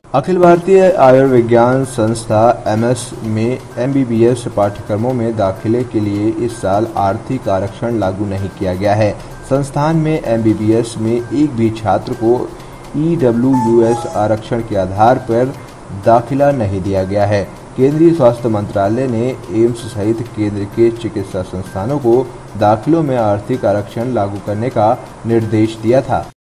अखिल भारतीय आयुर्विज्ञान संस्था एम्स में एमबीबीएस पाठ्यक्रमों में दाखिले के लिए इस साल आर्थिक आरक्षण लागू नहीं किया गया है। संस्थान में एमबीबीएस में एक भी छात्र को ईडब्ल्यूएस आरक्षण के आधार पर दाखिला नहीं दिया गया है। केंद्रीय स्वास्थ्य मंत्रालय ने एम्स सहित केंद्र के चिकित्सा संस्थानों को दाखिलों में आर्थिक आरक्षण लागू करने का निर्देश दिया था।